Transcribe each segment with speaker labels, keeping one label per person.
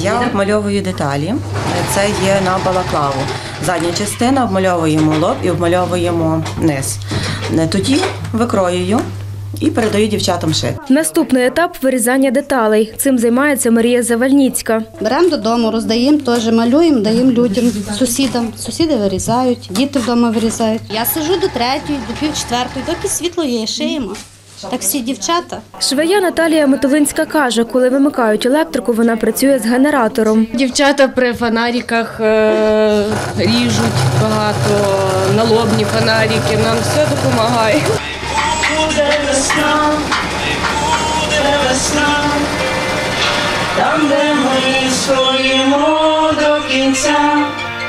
Speaker 1: Я обмальовую деталі. Це є на балаклаву. Задня частина, обмальовуємо лоб і обмальовуємо низ. Тоді викроюю і передаю дівчатам шити.
Speaker 2: Наступний етап – вирізання деталей. Цим займається Марія Завальніцька.
Speaker 3: Беремо додому, роздаємо, теж малюємо, даємо людям, сусідам. Сусіди вирізають, діти вдома вирізають. Я сиджу до 3-ї, до пів-4-ї, доки світло є, шиємо. Так всі дівчата.
Speaker 2: Швея Наталія Мотовинська каже, коли вимикають електрику, вона працює з генератором.
Speaker 4: Дівчата при фонариках ріжуть багато, налобні фонарики, нам все допомагає.
Speaker 5: Буде весна, там, де ми стоїмо до кінця,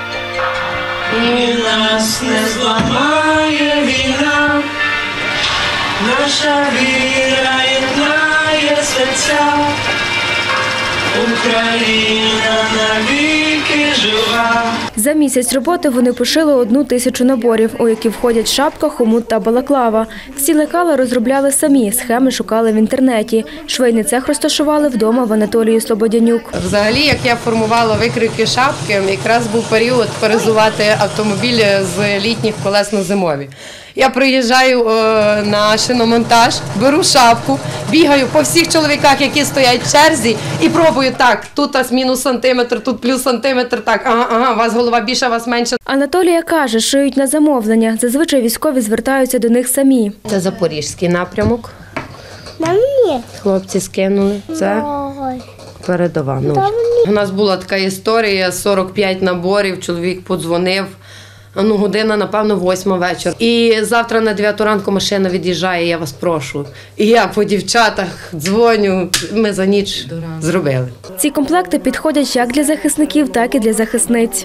Speaker 5: і нас не зламає війна, наша віра єднає серця, Україна навіки жива.
Speaker 2: За місяць роботи вони пошили 1000 наборів, у які входять шапка, хомут та балаклава. Всі лекала розробляли самі, схеми шукали в інтернеті. Швейний цех розташували вдома в Анатолії Слободянюк.
Speaker 4: Взагалі, як я формувала викрійки шапки, якраз був період перезувати автомобілі з літніх колес на зимові. Я приїжджаю на шиномонтаж, беру шапку, бігаю по всіх чоловіках, які стоять в черзі, і пробую так, тут мінус сантиметр, тут плюс сантиметр, так, ага, у вас голова більша, у вас менша.
Speaker 2: Анатолія каже, шиють на замовлення. Зазвичай військові звертаються до них самі.
Speaker 4: Це запорізький напрямок. Хлопці скинули. Це передова. У нас була така історія, 45 наборів, чоловік подзвонив. Година, напевно, 8 вечора. І завтра на 9 ранку машина від'їжджає, я вас прошу. І я по дівчатах дзвоню, ми за ніч зробили.
Speaker 2: Ці комплекти підходять як для захисників, так і для захисниць.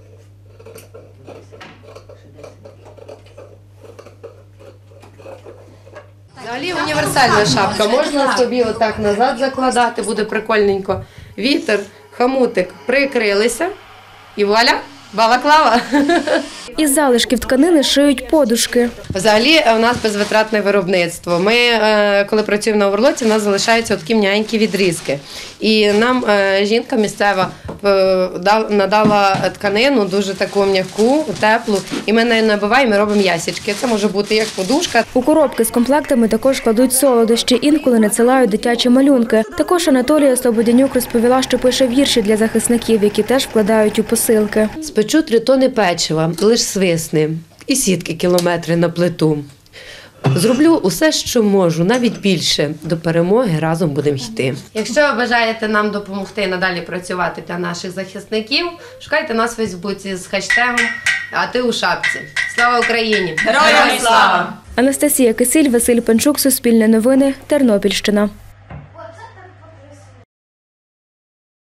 Speaker 4: Взагалі універсальна шапка. Можна собі отак назад закладати, буде прикольненько. Вітер, хомутик прикрилися і вуаля! Балаклава.
Speaker 2: Із залишків тканини шиють подушки.
Speaker 4: Взагалі у нас безвитратне виробництво. Ми, коли працюємо на оверлоці, у нас залишаються такі м'янькі відрізки. І нам жінка місцева надала тканину, дуже таку м'яку, теплу, і ми нею набиваємо і робимо ясічки. Це може бути як подушка.
Speaker 2: У коробки з комплектами також кладуть солодощі, інколи надсилають дитячі малюнки. Також Анатолія Слободянюк розповіла, що пише вірші для захисників, які теж вкладають у посилки.
Speaker 4: Спечу 3 тони печива, лиш свисни, і сітки кілометри на плиту. Зроблю усе, що можу, навіть більше. До перемоги разом будемо йти. Якщо ви бажаєте нам допомогти надалі працювати для наших захисників, шукайте нас у Фейсбуці з хештегом «А ти у шапці». Слава Україні!
Speaker 1: Героям слава!
Speaker 2: Анастасія Кисіль, Василь Панчук, Суспільне новини, Тернопільщина.